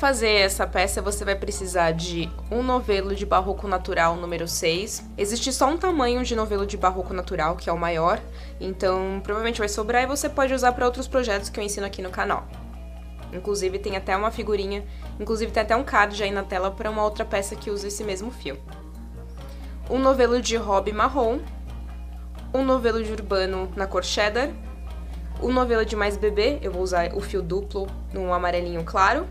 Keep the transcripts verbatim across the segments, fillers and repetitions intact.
fazer essa peça, você vai precisar de um novelo de barroco natural número seis. Existe só um tamanho de novelo de barroco natural, que é o maior, então provavelmente vai sobrar e você pode usar para outros projetos que eu ensino aqui no canal. Inclusive tem até uma figurinha, inclusive tem até um card aí na tela para uma outra peça que usa esse mesmo fio. Um novelo de hobby marrom, um novelo de urbano na cor cheddar, um novelo de mais bebê, eu vou usar o fio duplo num amarelinho claro,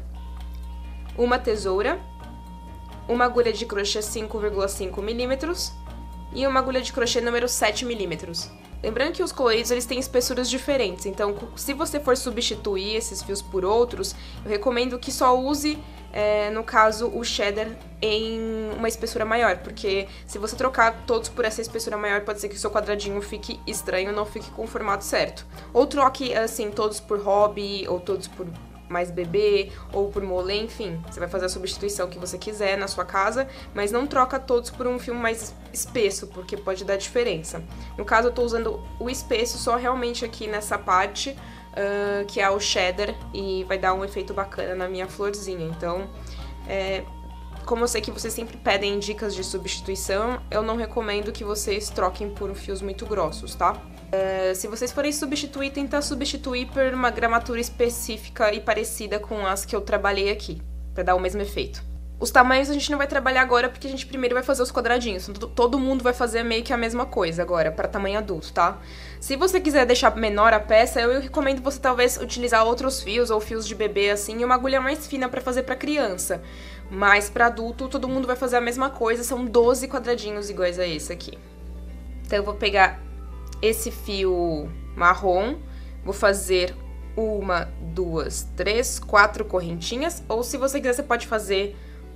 uma tesoura, uma agulha de crochê cinco vírgula cinco milímetros e uma agulha de crochê número sete milímetros. Lembrando que os coloridos eles têm espessuras diferentes, então se você for substituir esses fios por outros, eu recomendo que só use, é, no caso, o cheddar em uma espessura maior, porque se você trocar todos por essa espessura maior, pode ser que o seu quadradinho fique estranho, não fique com o formato certo. Ou troque, assim, todos por hobby, ou todos por mais bebê, ou por molê, enfim. Você vai fazer a substituição que você quiser na sua casa, mas não troca todos por um fio mais espesso, porque pode dar diferença. No caso, eu tô usando o espesso só realmente aqui nessa parte, uh, que é o cheddar, e vai dar um efeito bacana na minha florzinha. Então, é, como eu sei que vocês sempre pedem dicas de substituição, eu não recomendo que vocês troquem por fios muito grossos, tá? Uh, se vocês forem substituir, tenta substituir por uma gramatura específica e parecida com as que eu trabalhei aqui, pra dar o mesmo efeito. Os tamanhos a gente não vai trabalhar agora, porque a gente primeiro vai fazer os quadradinhos. Todo mundo vai fazer meio que a mesma coisa agora, pra tamanho adulto, tá? Se você quiser deixar menor a peça, eu recomendo você talvez utilizar outros fios, ou fios de bebê assim, e uma agulha mais fina pra fazer pra criança. Mas pra adulto, todo mundo vai fazer a mesma coisa, são doze quadradinhos iguais a esse aqui. Então eu vou pegar esse fio marrom, vou fazer uma, duas, três, quatro correntinhas, ou se você quiser, você pode fazer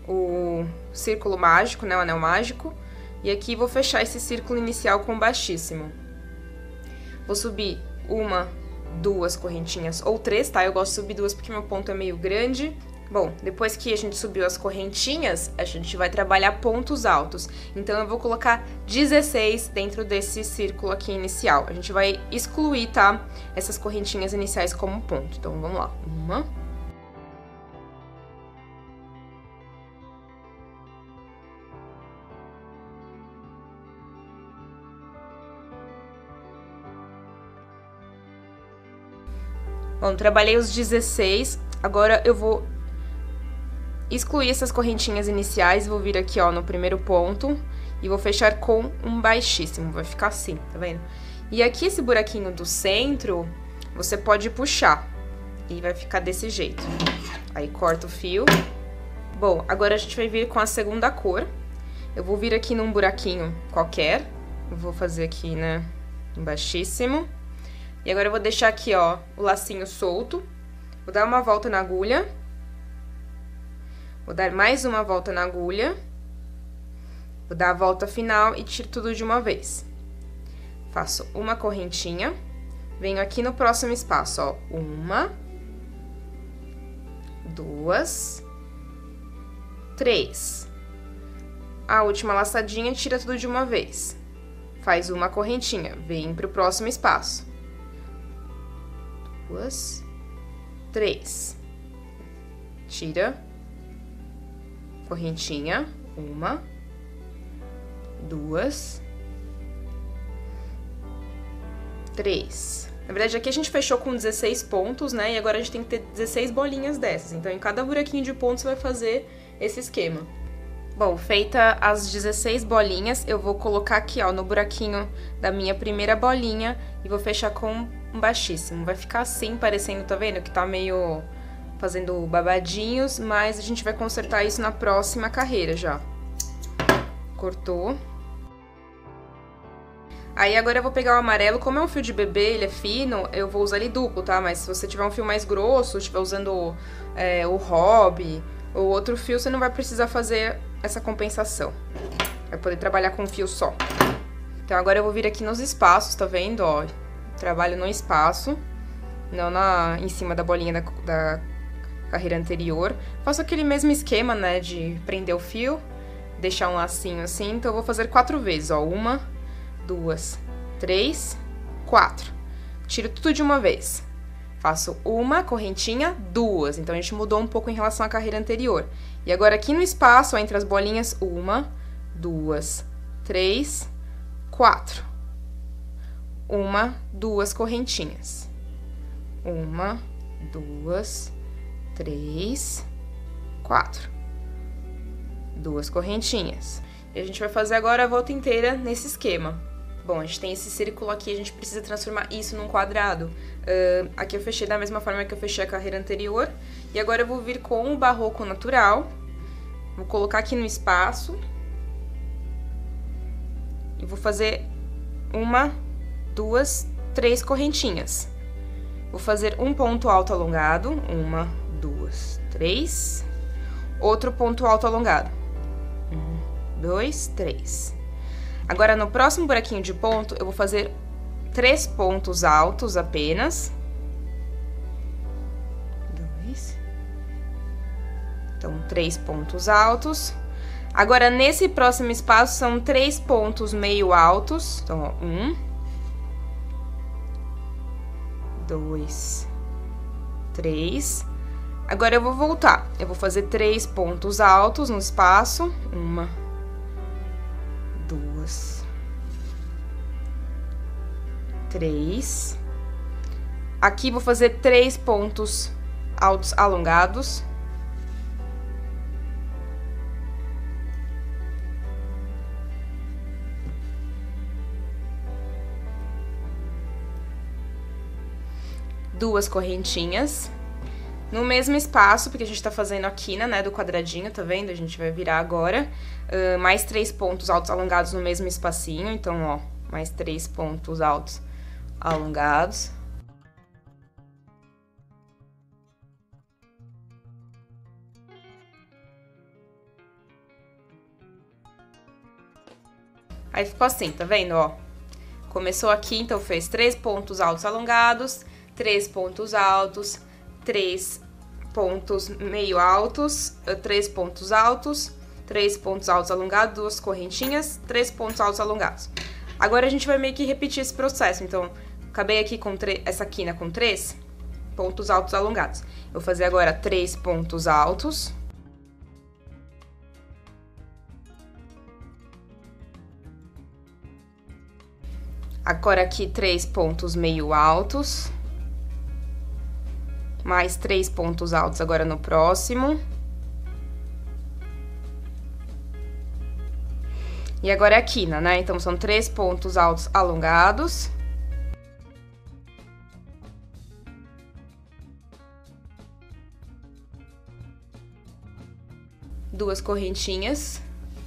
o círculo mágico, né, o anel mágico, e aqui vou fechar esse círculo inicial com baixíssimo. Vou subir uma, duas correntinhas, ou três, tá? Eu gosto de subir duas porque meu ponto é meio grande. Bom, depois que a gente subiu as correntinhas, a gente vai trabalhar pontos altos. Então, eu vou colocar dezesseis dentro desse círculo aqui inicial. A gente vai excluir, tá? Essas correntinhas iniciais como ponto. Então, vamos lá. Uma. Bom, trabalhei os dezesseis. Agora, eu vou excluir essas correntinhas iniciais, vou vir aqui, ó, no primeiro ponto e vou fechar com um baixíssimo, vai ficar assim, tá vendo? E aqui esse buraquinho do centro, você pode puxar e vai ficar desse jeito. Aí corta o fio. Bom, agora a gente vai vir com a segunda cor. Eu vou vir aqui num buraquinho qualquer, eu vou fazer aqui, né, um baixíssimo. E agora eu vou deixar aqui, ó, o lacinho solto, vou dar uma volta na agulha. Vou dar mais uma volta na agulha, vou dar a volta final e tiro tudo de uma vez. Faço uma correntinha, venho aqui no próximo espaço, ó, uma, duas, três. A última laçadinha, tira tudo de uma vez. Faz uma correntinha, vem pro próximo espaço. Duas, três. Tira. Correntinha, uma, duas, três. Na verdade, aqui a gente fechou com dezesseis pontos, né? E agora a gente tem que ter dezesseis bolinhas dessas. Então, em cada buraquinho de ponto, você vai fazer esse esquema. Bom, feita as dezesseis bolinhas, eu vou colocar aqui, ó, no buraquinho da minha primeira bolinha e vou fechar com um baixíssimo. Vai ficar assim, parecendo, tá vendo? Que tá meio fazendo babadinhos, mas a gente vai consertar isso na próxima carreira já. Cortou. Aí agora eu vou pegar o amarelo, como é um fio de bebê, ele é fino, eu vou usar ele duplo, tá? Mas se você tiver um fio mais grosso, estiver usando é, o hobby ou outro fio, você não vai precisar fazer essa compensação. Vai poder trabalhar com um fio só. Então agora eu vou vir aqui nos espaços, tá vendo? Ó, trabalho no espaço, não na, em cima da bolinha da, da carreira anterior. Faço aquele mesmo esquema, né, de prender o fio, deixar um lacinho assim. Então eu vou fazer quatro vezes, ó, uma, duas, três, quatro. Tiro tudo de uma vez. Faço uma correntinha, duas. Então, a gente mudou um pouco em relação à carreira anterior. E agora, aqui no espaço, entre as bolinhas, uma, duas, três, quatro. Uma, duas correntinhas. Uma, duas, três, quatro. Duas correntinhas. E a gente vai fazer agora a volta inteira nesse esquema. Bom, a gente tem esse círculo aqui, a gente precisa transformar isso num quadrado. Uh, aqui eu fechei da mesma forma que eu fechei a carreira anterior. E agora eu vou vir com o barroco natural. Vou colocar aqui no espaço. E vou fazer uma, duas, três correntinhas. Vou fazer um ponto alto alongado. Uma, duas, três. Outro ponto alto alongado. Um, dois, três. Agora, no próximo buraquinho de ponto, eu vou fazer três pontos altos apenas. Dois. Então, três pontos altos. Agora, nesse próximo espaço, são três pontos meio altos. Então, ó, um. Dois. Três. Agora, eu vou voltar. Eu vou fazer três pontos altos no espaço. Uma. Duas. Três. Aqui, vou fazer três pontos altos alongados. Duas correntinhas. No mesmo espaço, porque a gente tá fazendo a quina, né, do quadradinho, tá vendo? A gente vai virar agora. Uh, mais três pontos altos alongados no mesmo espacinho. Então, ó, mais três pontos altos alongados. Aí ficou assim, tá vendo, ó? Começou aqui, então fez três pontos altos alongados, três pontos altos, três pontos meio altos, três pontos altos, três pontos altos alongados, duas correntinhas, três pontos altos alongados. Agora, a gente vai meio que repetir esse processo. Então, acabei aqui com essa quina com três pontos altos alongados. Eu vou fazer agora três pontos altos. Agora, aqui, três pontos meio altos. Mais três pontos altos agora no próximo. E agora é a quina, né? Então, são três pontos altos alongados. Duas correntinhas.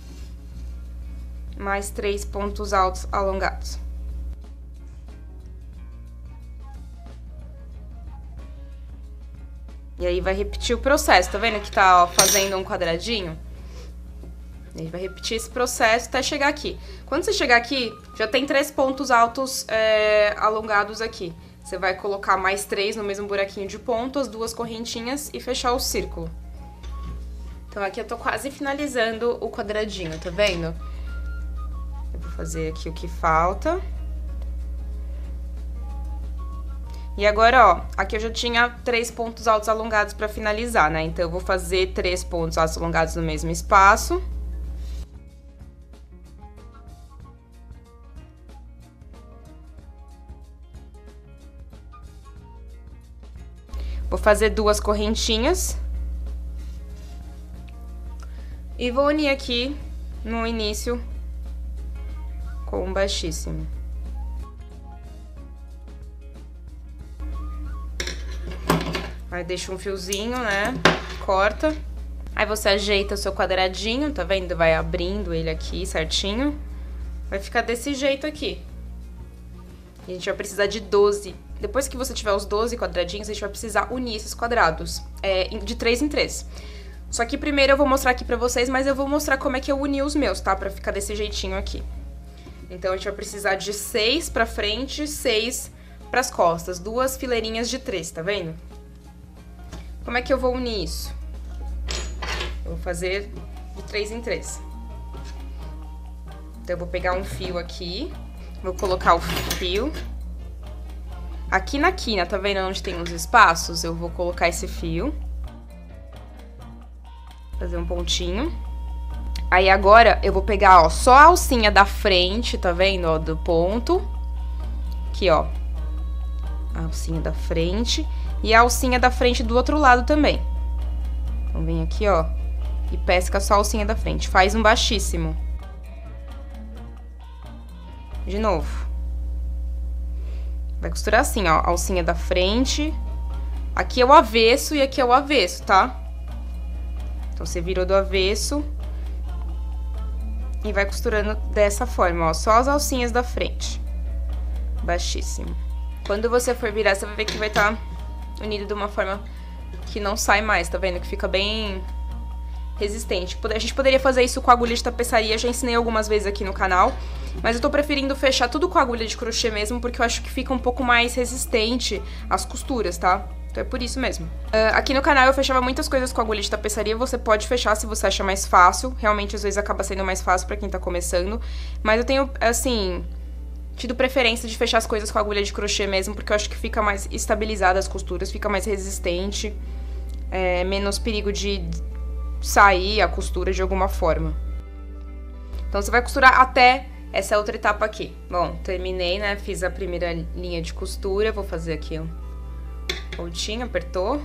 Mais três pontos altos alongados. E aí, vai repetir o processo, tá vendo que tá, ó, fazendo um quadradinho? E aí, vai repetir esse processo até chegar aqui. Quando você chegar aqui, já tem três pontos altos é, alongados aqui. Você vai colocar mais três no mesmo buraquinho de ponto, as duas correntinhas e fechar o círculo. Então, aqui eu tô quase finalizando o quadradinho, tá vendo? Eu vou fazer aqui o que falta. E agora, ó, aqui eu já tinha três pontos altos alongados pra finalizar, né? Então, eu vou fazer três pontos altos alongados no mesmo espaço. Vou fazer duas correntinhas. E vou unir aqui no início com um baixíssimo. Aí, deixa um fiozinho, né? Corta. Aí, você ajeita o seu quadradinho, tá vendo? Vai abrindo ele aqui certinho. Vai ficar desse jeito aqui. E a gente vai precisar de doze. Depois que você tiver os doze quadradinhos, a gente vai precisar unir esses quadrados. É, de três em três. Só que primeiro eu vou mostrar aqui pra vocês, mas eu vou mostrar como é que eu uni os meus, tá? Pra ficar desse jeitinho aqui. Então, a gente vai precisar de seis pra frente, seis pras costas. Duas fileirinhas de três, tá vendo? Como é que eu vou unir isso? Eu vou fazer de três em três. Então, eu vou pegar um fio aqui, vou colocar o fio. Aqui na quina, tá vendo onde tem os espaços? Eu vou colocar esse fio. Fazer um pontinho. Aí agora eu vou pegar, ó, só a alcinha da frente, tá vendo, ó, do ponto. Aqui, ó. A alcinha da frente. E a alcinha da frente do outro lado também. Então vem aqui, ó. E pesca só a alcinha da frente. Faz um baixíssimo. De novo. Vai costurar assim, ó, a alcinha da frente. Aqui é o avesso e aqui é o avesso, tá? Então, você virou do avesso. E vai costurando dessa forma, ó, só as alcinhas da frente. Baixíssimo. Quando você for virar, você vai ver que vai estar unido de uma forma que não sai mais, tá vendo? Que fica bem resistente. A gente poderia fazer isso com agulha de tapeçaria, já ensinei algumas vezes aqui no canal. Mas eu tô preferindo fechar tudo com agulha de crochê mesmo, porque eu acho que fica um pouco mais resistente às costuras, tá? Então é por isso mesmo. Uh, aqui no canal eu fechava muitas coisas com agulha de tapeçaria, você pode fechar se você acha mais fácil. Realmente, às vezes, acaba sendo mais fácil pra quem tá começando. Mas eu tenho, assim, tido preferência de fechar as coisas com agulha de crochê mesmo, porque eu acho que fica mais estabilizada as costuras, fica mais resistente, é, menos perigo de sair a costura de alguma forma. Então você vai costurar até essa outra etapa aqui. Bom, terminei, né? Fiz a primeira linha de costura. Vou fazer aqui um pontinho, apertou.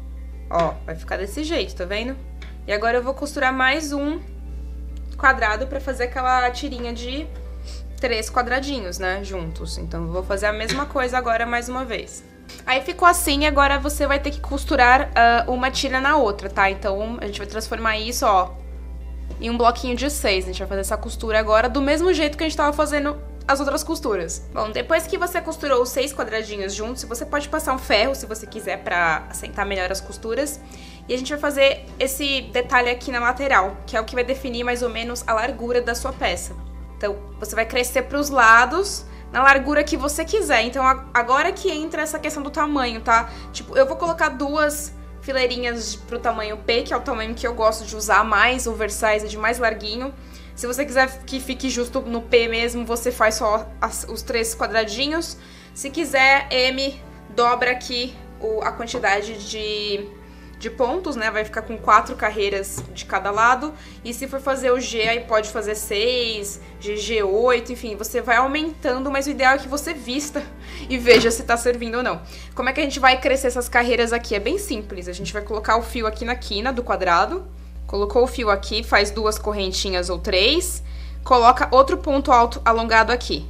Ó, vai ficar desse jeito, tá vendo? E agora eu vou costurar mais um quadrado pra fazer aquela tirinha de três quadradinhos, né? Juntos. Então, eu vou fazer a mesma coisa agora mais uma vez. Aí ficou assim, agora você vai ter que costurar uh, uma tira na outra, tá? Então, a gente vai transformar isso, ó, em um bloquinho de seis. A gente vai fazer essa costura agora do mesmo jeito que a gente tava fazendo as outras costuras. Bom, depois que você costurou os seis quadradinhos juntos, você pode passar um ferro, se você quiser, pra assentar melhor as costuras. E a gente vai fazer esse detalhe aqui na lateral, que é o que vai definir mais ou menos a largura da sua peça. Então, você vai crescer pros lados, na largura que você quiser. Então, agora que entra essa questão do tamanho, tá? Tipo, eu vou colocar duas fileirinhas pro tamanho P, que é o tamanho que eu gosto de usar mais, oversize, de mais larguinho. Se você quiser que fique justo no P mesmo, você faz só as, os três quadradinhos. Se quiser M, dobra aqui o, a quantidade de, de pontos, né? Vai ficar com quatro carreiras de cada lado. E se for fazer o G, aí pode fazer seis, G G oito, enfim, você vai aumentando, mas o ideal é que você vista e veja se tá servindo ou não. Como é que a gente vai crescer essas carreiras aqui? É bem simples, a gente vai colocar o fio aqui na quina do quadrado. Colocou o fio aqui, faz duas correntinhas ou três, coloca outro ponto alto alongado aqui.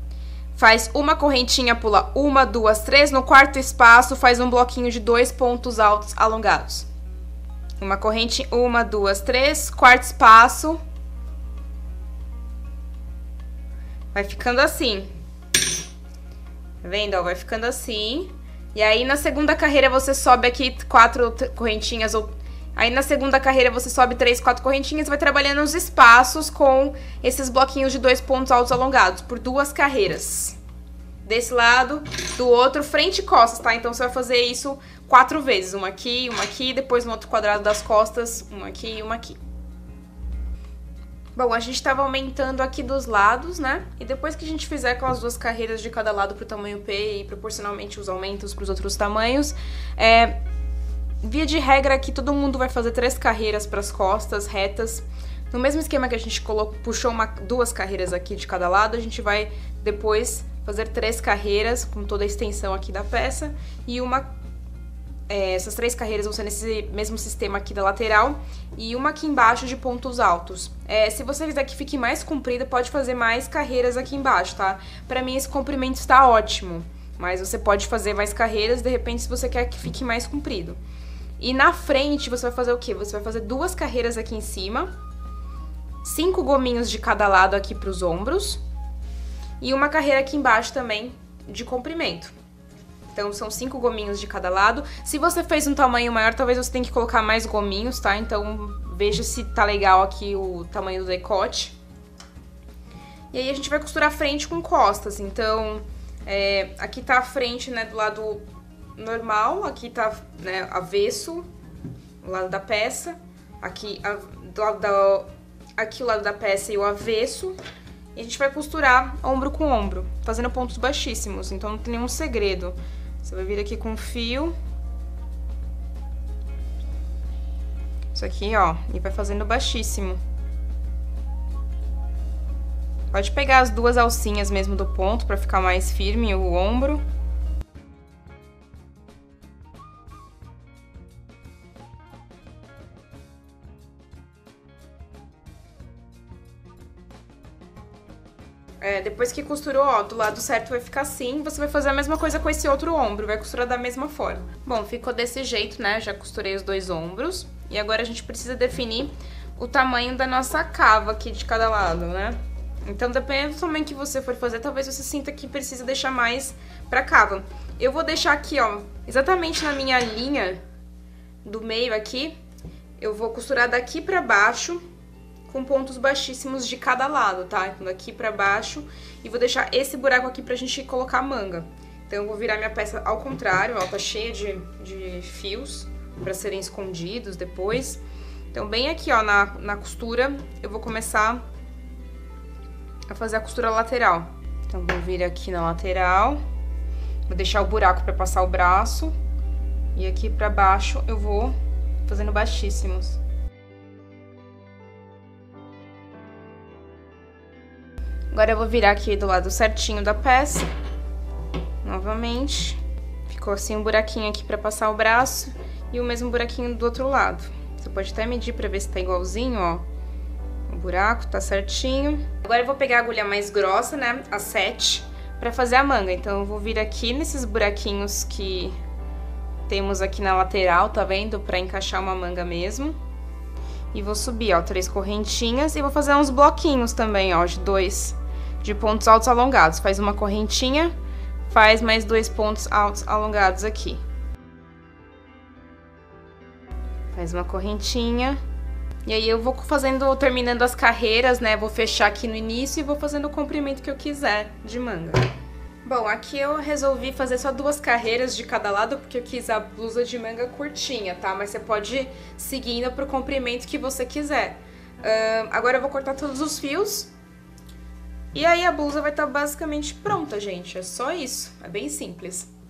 Faz uma correntinha, pula uma, duas, três, no quarto espaço faz um bloquinho de dois pontos altos alongados. Uma corrente, uma, duas, três, quarto espaço. Vai ficando assim. Tá vendo? Ó, vai ficando assim. E aí na segunda carreira você sobe aqui quatro correntinhas ou... Aí na segunda carreira você sobe três, quatro correntinhas e vai trabalhando os espaços com esses bloquinhos de dois pontos altos alongados por duas carreiras. Desse lado, do outro, frente e costas, tá? Então você vai fazer isso quatro vezes. Uma aqui, uma aqui, depois no outro quadrado das costas, uma aqui e uma aqui. Bom, a gente tava aumentando aqui dos lados, né? E depois que a gente fizer aquelas duas carreiras de cada lado pro tamanho P e proporcionalmente os aumentos pros outros tamanhos, é... via de regra aqui todo mundo vai fazer três carreiras para as costas retas. No mesmo esquema que a gente colocou, puxou uma, duas carreiras aqui de cada lado, a gente vai depois fazer três carreiras com toda a extensão aqui da peça. E uma, é, essas três carreiras vão ser nesse mesmo sistema aqui da lateral e uma aqui embaixo de pontos altos. É, se você quiser que fique mais comprida, pode fazer mais carreiras aqui embaixo, tá? Pra mim esse comprimento está ótimo, mas você pode fazer mais carreiras, de repente, se você quer que fique mais comprido. E na frente você vai fazer o quê? Você vai fazer duas carreiras aqui em cima, cinco gominhos de cada lado aqui pros ombros e uma carreira aqui embaixo também de comprimento. Então são cinco gominhos de cada lado. Se você fez um tamanho maior, talvez você tenha que colocar mais gominhos, tá? Então veja se tá legal aqui o tamanho do decote. E aí a gente vai costurar frente com costas. Então é, aqui tá a frente, né, do lado normal, aqui tá, né, avesso, o lado da peça, aqui, a, do lado da, aqui o lado da peça e o avesso, E a gente vai costurar ombro com ombro, fazendo pontos baixíssimos, então não tem nenhum segredo. Você vai vir aqui com o fio. Isso aqui, ó, e vai fazendo baixíssimo. Pode pegar as duas alcinhas mesmo do ponto pra ficar mais firme o ombro. É, depois que costurou, ó, do lado certo vai ficar assim, você vai fazer a mesma coisa com esse outro ombro, vai costurar da mesma forma. Bom, ficou desse jeito, né? Já costurei os dois ombros. E agora a gente precisa definir o tamanho da nossa cava aqui de cada lado, né? Então, dependendo do tamanho que você for fazer, talvez você sinta que precisa deixar mais pra cava. Eu vou deixar aqui, ó, exatamente na minha linha do meio aqui, eu vou costurar daqui pra baixo, com pontos baixíssimos de cada lado, tá? Então, daqui pra baixo, e vou deixar esse buraco aqui pra gente colocar a manga. Então, eu vou virar minha peça ao contrário, ó, tá cheia de, de fios pra serem escondidos depois. Então, bem aqui, ó, na, na costura, eu vou começar a fazer a costura lateral. Então, vou vir aqui na lateral, vou deixar o buraco pra passar o braço, e aqui pra baixo eu vou fazendo baixíssimos. Agora eu vou virar aqui do lado certinho da peça, novamente. Ficou assim um buraquinho aqui pra passar o braço e o mesmo buraquinho do outro lado. Você pode até medir pra ver se tá igualzinho, ó. O buraco tá certinho. Agora eu vou pegar a agulha mais grossa, né, a sete, pra fazer a manga. Então eu vou vir aqui nesses buraquinhos que temos aqui na lateral, tá vendo? Pra encaixar uma manga mesmo. E vou subir, ó, três correntinhas e vou fazer uns bloquinhos também, ó, de dois, de pontos altos alongados. Faz uma correntinha, faz mais dois pontos altos alongados aqui. Faz uma correntinha. E aí eu vou fazendo, terminando as carreiras, né, vou fechar aqui no início e vou fazendo o comprimento que eu quiser de manga. Bom, aqui eu resolvi fazer só duas carreiras de cada lado, porque eu quis a blusa de manga curtinha, tá? Mas você pode ir seguindo pro comprimento que você quiser. Uh, agora eu vou cortar todos os fios. E aí a blusa vai estar basicamente pronta, gente. É só isso. É bem simples.